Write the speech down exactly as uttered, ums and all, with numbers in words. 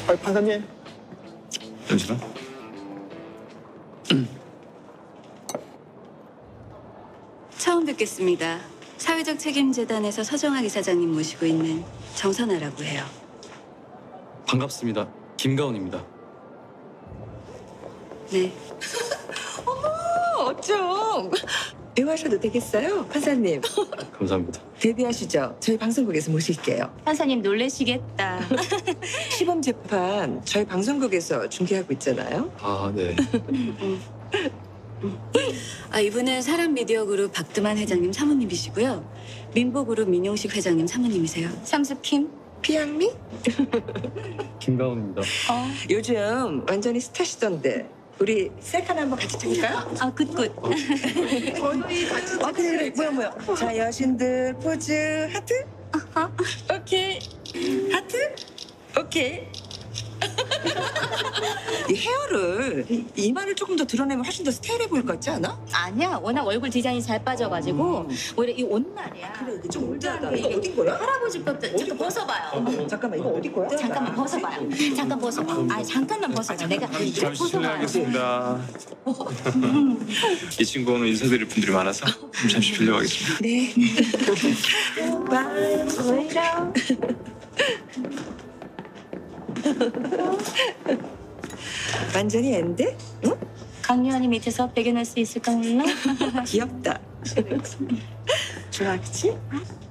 아, 판사님. 잠시만. 처음 뵙겠습니다. 사회적 책임재단에서 서정학 이사장님 모시고 있는 정선아라고 해요. 반갑습니다. 김가온입니다. 네. 어머, 어쩜. 배우하셔도 되겠어요, 판사님. 감사합니다. 데뷔하시죠? 저희 방송국에서 모실게요. 판사님 놀래시겠다. 시범 재판 저희 방송국에서 중계하고 있잖아요. 아, 네. 아, 이분은 사람미디어그룹 박두만 회장님 사모님이시고요. 민보그룹 민용식 회장님 사모님이세요. 삼수킴? 피양미? 김가온입니다. 어. 요즘 완전히 스타시던데. 우리 셀카나 한번 같이 찍을까요? 아, 굿굿. 거의 같이 아, 그래, 그래. 뭐야, 뭐야. 자, 여신들 포즈 하트? 오케이. 하트? 오케이. 이 헤어를, 이, 이마를 조금 더 드러내면 훨씬 더 스타일해 보일 것 같지 않아? 아니야. 워낙 얼굴 디자인이 잘 빠져가지고 오히려 이 옷 말이야. 그래, 이게 좀 올드하다. 이거 어디 거야? 할아버지 것도 잠깐 벗어봐요. 어, 잠깐만, 이거 어디 거야? 잠깐만 벗어봐요. 잠깐 벗어봐. 아 잠깐만 벗어봐. 내가 잠시 벗어봐요. 실례하겠습니다. 이 친구 오늘 인사드릴 분들이 많아서 잠시 빌려가겠습니다. 네. 바이, 오이라. 완전히 앤데? 응? 강유한이 밑에서 배겨낼 수 있을까 몰라? 귀엽다. 좋아, 그치?